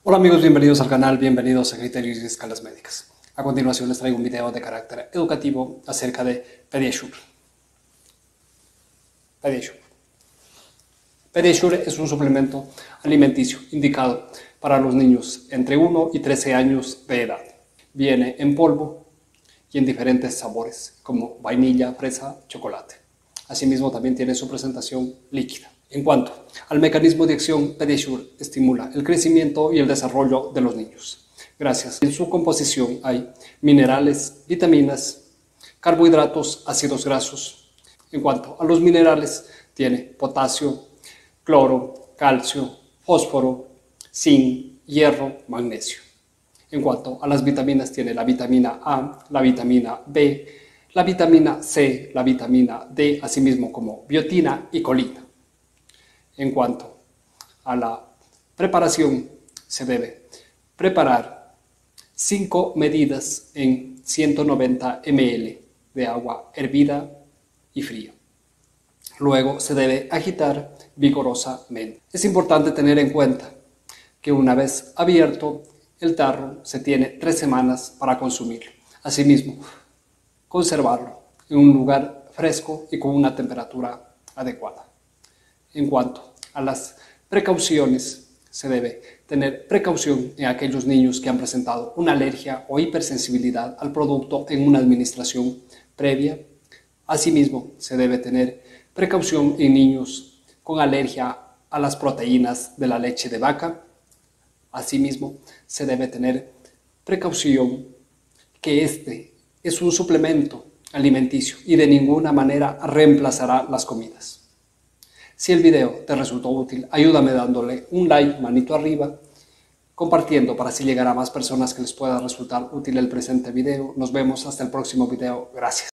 Hola amigos, bienvenidos al canal, bienvenidos a Criterios y Escalas Médicas. A continuación les traigo un video de carácter educativo acerca de Pediasure. Pediasure es un suplemento alimenticio indicado para los niños entre 1 y 13 años de edad. Viene en polvo y en diferentes sabores como vainilla, fresa, chocolate. Asimismo también tiene su presentación líquida. En cuanto al mecanismo de acción, Pediasure estimula el crecimiento y el desarrollo de los niños. Gracias. En su composición hay minerales, vitaminas, carbohidratos, ácidos grasos. En cuanto a los minerales, tiene potasio, cloro, calcio, fósforo, zinc, hierro, magnesio. En cuanto a las vitaminas, tiene la vitamina A, la vitamina B, la vitamina C, la vitamina D, asimismo como biotina y colina. En cuanto a la preparación, se debe preparar 5 medidas en 190 ml de agua hervida y fría. Luego se debe agitar vigorosamente. Es importante tener en cuenta que una vez abierto el tarro se tiene 3 semanas para consumirlo. Asimismo, conservarlo en un lugar fresco y con una temperatura adecuada. En cuanto a las precauciones, se debe tener precaución en aquellos niños que han presentado una alergia o hipersensibilidad al producto en una administración previa. Asimismo, se debe tener precaución en niños con alergia a las proteínas de la leche de vaca. Asimismo, se debe tener precaución que este es un suplemento alimenticio y de ninguna manera reemplazará las comidas. Si el video te resultó útil, ayúdame dándole un like, manito arriba, compartiendo para así llegar a más personas que les pueda resultar útil el presente video. Nos vemos hasta el próximo video. Gracias.